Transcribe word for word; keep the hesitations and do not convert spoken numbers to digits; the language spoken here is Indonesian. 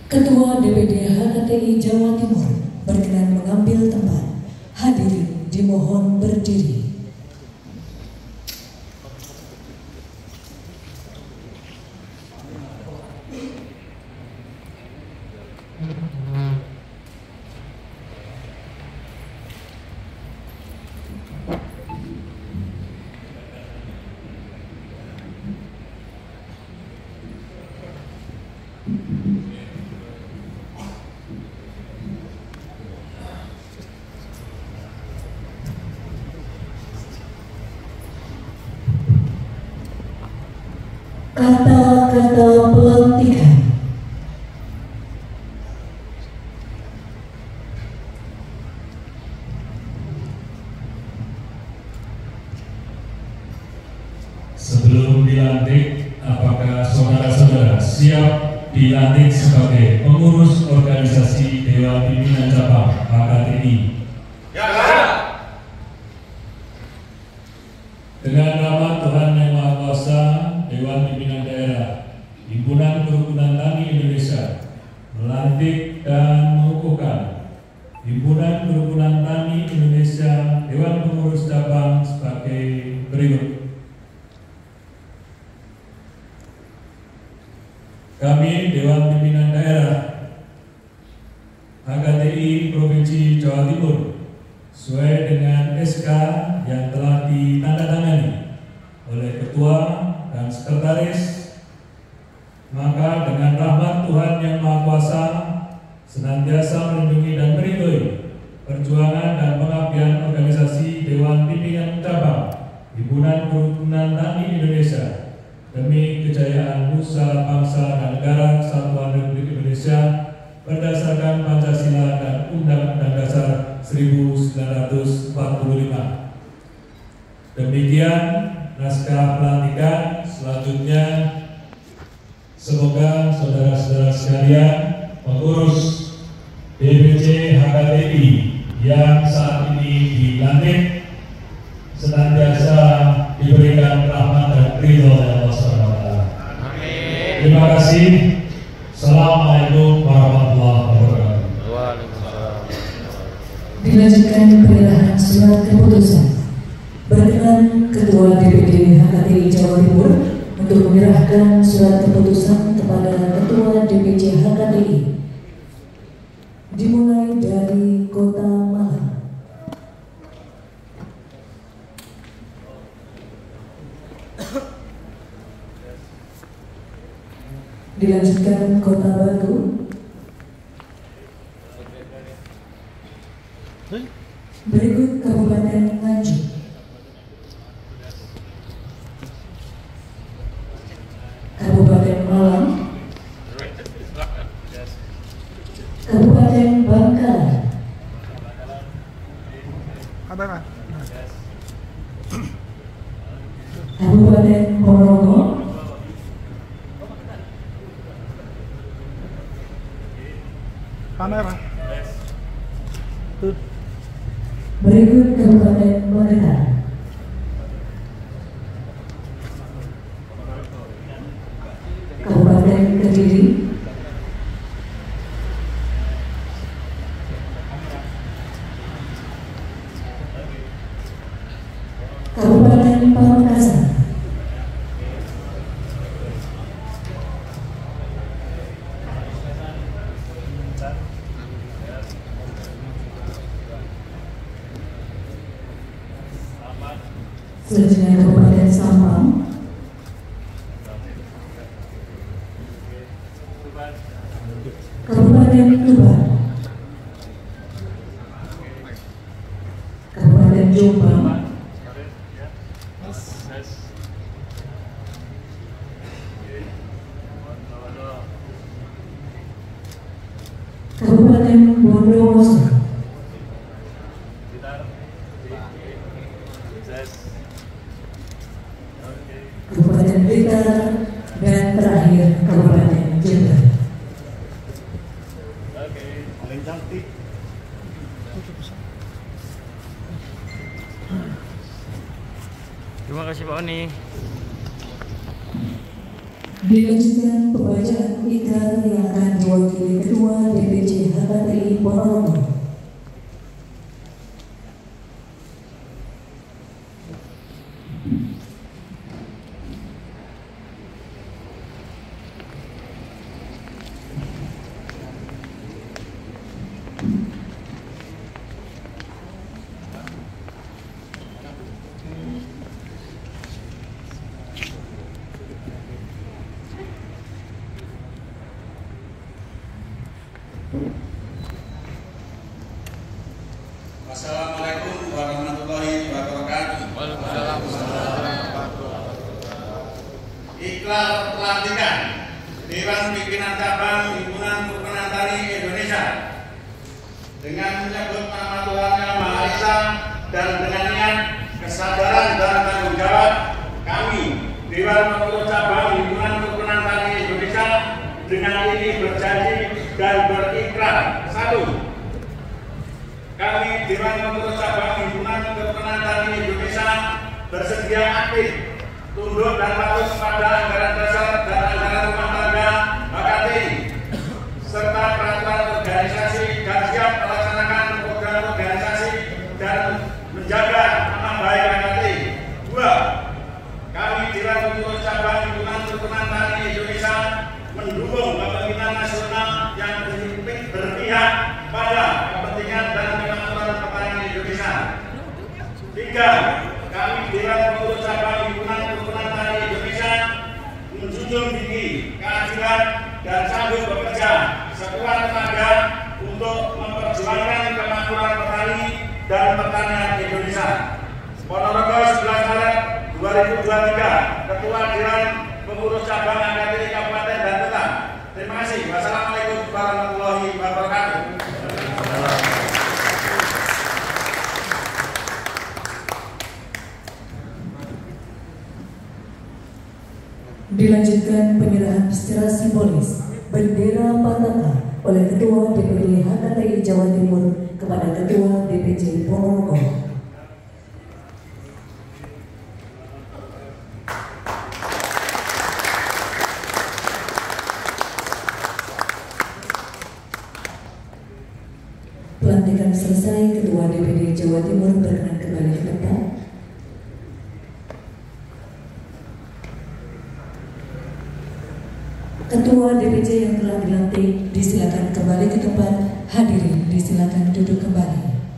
Ketua D P D H K T I Jawa Timur berkenan mengambil tempat. Hadirin dimohon berdiri. Kata-kata pelantikan. Sebelum dilantik, apakah saudara-saudara siap dilantik sebagai pengurus organisasi Dewan Pimpinan Cabang H K T I? Ya. Dengan nama Tuhan Yang Maha Kuasa, Dewan Pimpinan Daerah, Himpunan Kerukunan Tani Indonesia melantik dan mengukuhkan Himpunan Kerukunan Tani Indonesia Dewan Pengurus Cabang sebagai berikut. Kami Dewan Pimpinan Daerah H K T I Provinsi Jawa Timur sesuai dengan S K yang telah ditandatangani oleh Ketua dan Sekretaris, maka dengan rahmat Tuhan Yang Maha Kuasa senantiasa melindungi dan meridhoi perjuangan dan pengabdian organisasi Dewan Pimpinan Cabang Himpunan Kerukunan Tani Indonesia demi kejayaan nusa bangsa dan negara Kesatuan Republik Indonesia berdasarkan Pancasila dan Undang-Undang Dasar seribu sembilan ratus empat puluh lima. Demikian naskah pelantikan. Selanjutnya, semoga saudara-saudara sekalian pengurus D P C H K T I yang saat ini dilantik senantiasa diberikan rahmat dan ridho dari Allah Subhanahu wa taala. Amin. Terima kasih. Assalamualaikum warahmatullahi wabarakatuh. Waalaikumsalam. Dilanjutkan penyerahan surat keputusan. Berkenan Ketua D P D H K T I Jawa Timur untuk menyerahkan surat keputusan kepada Ketua D P C H K T I. Dimulai dari Kota Malang. Dilanjutkan Kota Batu. Berikut Kabupaten Nganjuk. Kabupaten Malang. Kabupaten Bangkalan. Kabupaten Ponorogo. Kamera. Berikut Kabupaten Magetan. Kabupaten Kediri. Kabupaten Pamekasan. Selanjutnya Kabupaten Sampang. Kabupaten Tuban. Kabupaten Jombang. Kabupaten Bondowoso. Kabupaten Blitar, dan terakhir Kabupaten Jember. Paling cantik. Terima kasih Pak Oni. Dilanjutkan pembacaan ikrar yang akan diwakili Ketua D P C H K T I Ponorogo. Assalamualaikum warahmatullahi wabarakatuh. Ikrar pelantikan Dewan Pimpinan Cabang Himpunan Perkenan Tani Indonesia dengan menyebut nama Tuhan Yang Maha Esa dan dengan niat, kesadaran dan tanggung jawab kami Dewan Pengurus Cabang Himpunan Perkenan Tani Indonesia dengan ini berjanji dan berikrar. Satu, kami Dewan Pengurus Cabang Himpunan Perkenan Tani Indonesia bersedia aktif, tunduk dan patuh kepada anggaran dasar dan anggaran rumah tangga H K T I serta peraturan organisasi dan siap melaksanakan program organisasi dan menjaga nama baik H K T I. Dua, kami Dewan Pengurus Cabang Himpunan Perkenan Tani Indonesia mendukung kepemimpinan nasional yang berpihak pada kepentingan dan kemakmuran petani Indonesia. Tiga, kami Dewan Pengurus Cabang Himpunan Perkenan Tani Indonesia menjunjung tinggi keadilan dan sanggup bekerja sekuat tenaga untuk memperjuangkan kemakmuran petani dan pertanian Indonesia. Ponorogo sebelas Maret dua ribu dua puluh tiga, Ketua Dewan Pengurus Cabang H K T I Kabupaten dan Kota. Terima kasih. Wassalamualaikum warahmatullahi wabarakatuh. Dilanjutkan penyerahan secara simbolis bendera Pataka oleh Ketua D P D H K T I Jawa Timur kepada Ketua D P C Ponorogo. Pelantikan selesai, Ketua D P D Jawa Timur berkenan kembali ke tempat. Ketua D P C yang telah dilantik disilakan kembali ke tempat. Hadirin disilakan duduk kembali.